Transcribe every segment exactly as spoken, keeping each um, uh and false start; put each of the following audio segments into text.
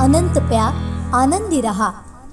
अनंत प्या, आनंदी रहा।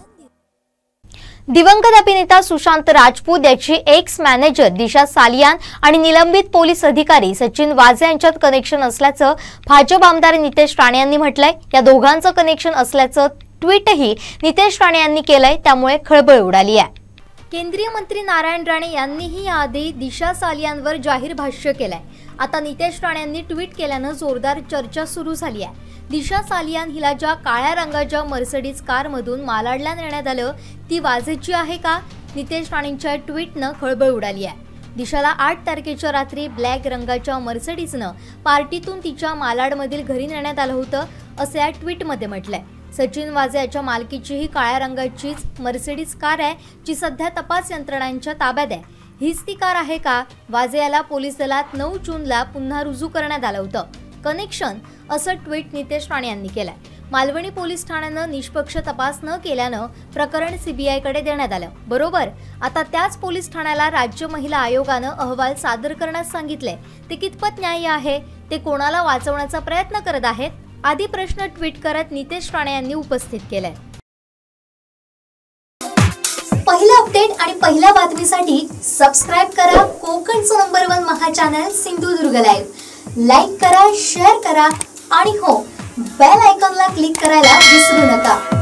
दिवंगत अभिनेता सुशांत राजपूत याची एक्स मॅनेजर दिशा सालियान आणि निलंबित पोलीस अधिकारी सचिन वाझे यांच्यात कनेक्शन असल्याचं भाजप आमदार नितेश राणे यांनी म्हटलंय। या दोघांचं कनेक्शन असल्याचं ट्विटही नितेश राणे यांनी केलंय, त्यामुळे खळबळ उडाली आहे। केंद्रीय मंत्री नारायण राणे यांनीही याआधी दिशा सालियानवर जाहीर भाष्य केलंय। आता नितेश राणे यांनी ट्विट केल्यानं जोरदार चर्चा सुरू झाली आहे। दिशा सालियान हिला ज्या काळ्या रंगाच्या मर्सिडीज कारमधून मालाडला नेण्यात आलं ती वाझेची आहे का? नितेश राणेंच्या ट्विटनं खळबळ उडाली आहे। दिशाला आठ तारखेच्या रात्री ब्लॅक रंगाच्या मर्सिडीजनं पार्टीतून तिच्या मालाडमधील घरी नेण्यात आलं होतं, असं या ट्विटमध्ये म्हटलंय। सचिन वाझे याच्या मालकीची ही काळ्या रंगाचीच मर्सिडीज कार आहे, जी सध्या तपास यंत्रणांच्या ताब्यात आहे। हीच ती कार आहे का? वाझे याला पोलीस दलात नऊ जूनला पुन्हा रुजू करण्यात आलं होतं। कनेक्शन असं ट्विट नितेश राणे यांनी केलंय। मालवणी पोलीस ठाण्यानं निष्पक्ष तपास न केल्यानं प्रकरण सीबीआयकडे देण्यात आलं। बरोबर, आता त्याच पोलीस ठाण्याला राज्य महिला आयोगानं अहवाल सादर करण्यास सांगितले। ते कितपत न्याय्य आहे? ते कोणाला वाचवण्याचा प्रयत्न करत आहेत? आदी प्रश्न ट्विट करत नितेश राणे यांनी उपस्थित केलाय। पहिला अपडेट आणि पहिल्या बातमीसाठी सबस्क्राइब करा कोकणचं नंबर वन महा चॅनल सिंधुदुर्ग लाईव्ह। लाईक करा, शेअर करा आणि हो, बेल आयकॉनला क्लिक करायला विसरू नका।